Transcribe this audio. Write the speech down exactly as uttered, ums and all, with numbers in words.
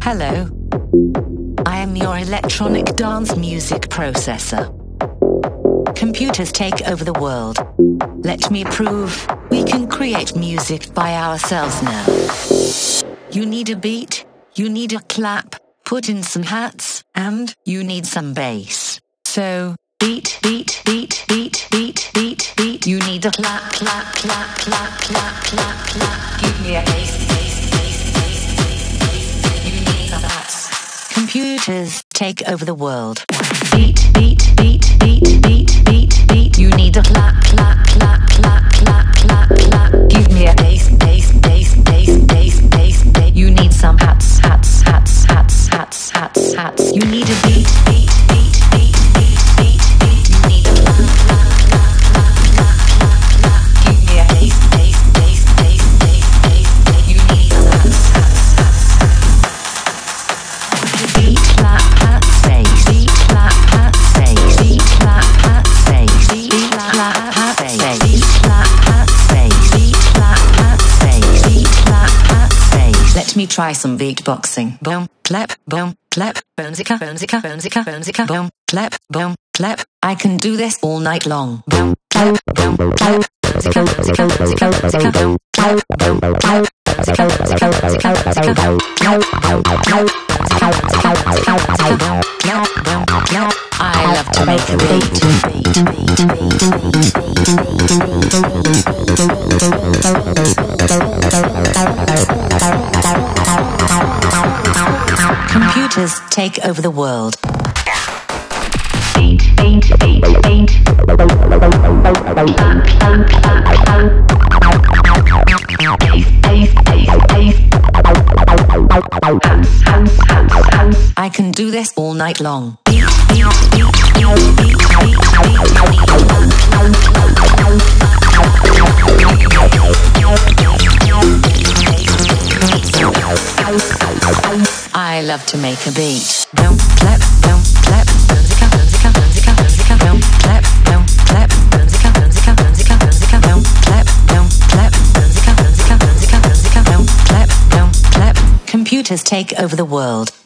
Hello. I am your electronic dance music processor. Computers take over the world. Let me prove we can create music by ourselves now. You need a beat, you need a clap, put in some hats, and you need some bass. So, beat, beat, beat, beat, beat, beat, beat. You need a clap, clap, clap, clap, clap, clap, clap. Give me a bass, bass, bass, bass, bass, bass. You need some hats. Computers take over the world. Beat, beat, beat, beat, beat, beat, beat. You need a clap, clap, clap, clap, clap, clap, clap. Give me a bass, bass, bass, bass, bass, bass, bass. You need some hats, hats, hats, hats, hats, hats, hats. You need a beat, beat, beat, beat, beat, beat, beat. You need a clap, clap, clap, clap, clap, clap, clap. Give me a bass, bass, bass, bass, bass, bass, bass. You need some hats, hats, hats, hats. Beat, clap, hat, bass. Beat, clap, hat, bass. Beat, clap, hat, bass. Beat, clap, hat, bass. Beat, clap, hat, bass. Beat, clap, hat, bass. Beat, clap, hat, bass. Let me try some beatboxing. Boom, clap, boom, clap, boomzika, boomzika, boomzika, boomzika, boom, clap, boom, clap. I can do this all night long. Boom, clap, boom, clap, boomzika, boomzika, boomzika, boomzika, boom, clap, boom, clap, boomzika, boomzika, boomzika, boomzika, boom, clap, boom, clap, boomzika, boomzika, boomzika, boomzika, boom, clap, boom, clap. I love to make a beat, beat, beat, beat, beat. Computers take over the world. Beat, beat, beat, beat. I can do this all night long. Beat, beat, beat, beat, beat, beat, I love to make a beat. Boom, clap, boom, clap, boomzika, boomzika, boomzika, boomzika, boom, clap, boom, clap, boomzika, boomzika, boomzika, boomzika, boom, clap, boom, clap, boomzika, boomzika, boomzika, boomzika, boom, clap, boom, clap. Computers take over the world.